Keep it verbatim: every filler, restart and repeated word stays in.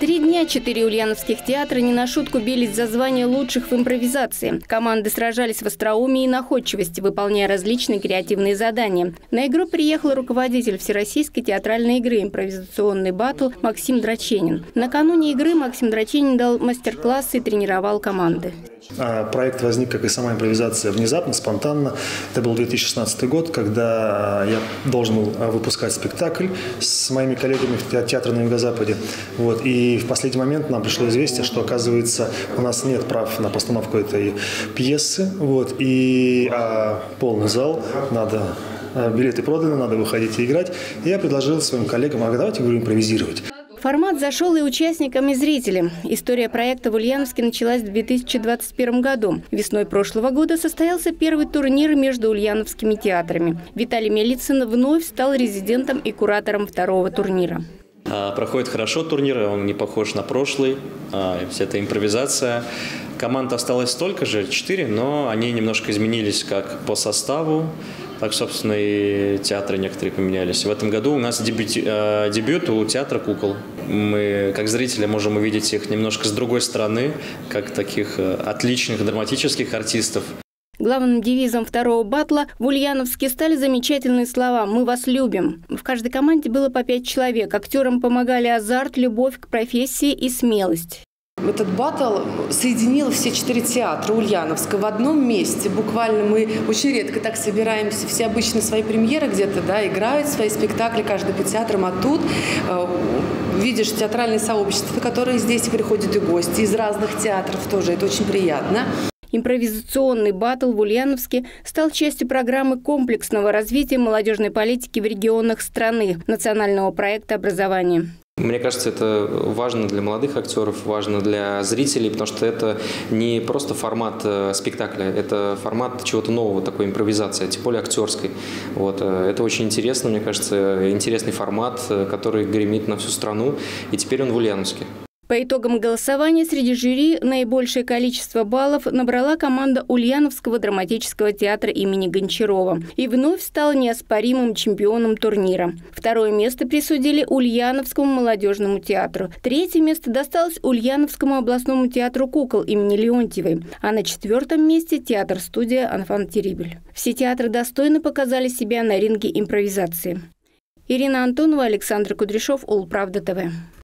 Три дня четыре ульяновских театра не на шутку бились за звание лучших в импровизации. Команды сражались в остроумии и находчивости, выполняя различные креативные задания. На игру приехал руководитель Всероссийской театральной игры «Импровизационный баттл» Максим Драченин. Накануне игры Максим Драченин дал мастер-классы и тренировал команды. Проект возник, как и сама импровизация, внезапно, спонтанно. Это был две тысячи шестнадцатый год, когда я должен был выпускать спектакль с моими коллегами в театре на Юго-Западе. Вот. И в последний момент нам пришло известие, что, оказывается, у нас нет прав на постановку этой пьесы. Вот. И а, полный зал, надо, билеты проданы, надо выходить и играть. И я предложил своим коллегам: а давайте, говорю, импровизировать. Формат зашел и участникам, и зрителям. История проекта в Ульяновске началась в две тысячи двадцать первом году. Весной прошлого года состоялся первый турнир между ульяновскими театрами. Виталий Мелицын вновь стал резидентом и куратором второго турнира. Проходит хорошо турнир, он не похож на прошлый. Вся эта импровизация. Команд осталось столько же, четыре, но они немножко изменились как по составу, так, собственно, и театры некоторые поменялись. В этом году у нас дебют, э, дебют у театра кукол. Мы, как зрители, можем увидеть их немножко с другой стороны, как таких отличных драматических артистов. Главным девизом второго батла в Ульяновске стали замечательные слова «Мы вас любим». В каждой команде было по пять человек. Актерам помогали азарт, любовь к профессии и смелость. Этот баттл соединил все четыре театра Ульяновска в одном месте. Буквально мы очень редко так собираемся. Все обычно свои премьеры где-то, да, играют свои спектакли, каждый по театрам. А тут э, видишь театральное сообщество, которые здесь приходят и гости из разных театров тоже. Это очень приятно. Импровизационный баттл в Ульяновске стал частью программы комплексного развития молодежной политики в регионах страны, национального проекта образования. Мне кажется, это важно для молодых актеров, важно для зрителей, потому что это не просто формат спектакля, это формат чего-то нового, такой импровизации, тем более актерской. Вот. Это очень интересно, мне кажется, интересный формат, который гремит на всю страну, и теперь он в Ульяновске. По итогам голосования среди жюри наибольшее количество баллов набрала команда Ульяновского драматического театра имени Гончарова и вновь стала неоспоримым чемпионом турнира. Второе место присудили Ульяновскому молодежному театру. Третье место досталось Ульяновскому областному театру кукол имени Леонтьевой. А на четвертом месте театр-студия «Анфан Терибель». Все театры достойно показали себя на ринге импровизации. Ирина Антонова, Александр Кудряшов, Улправда ТВ.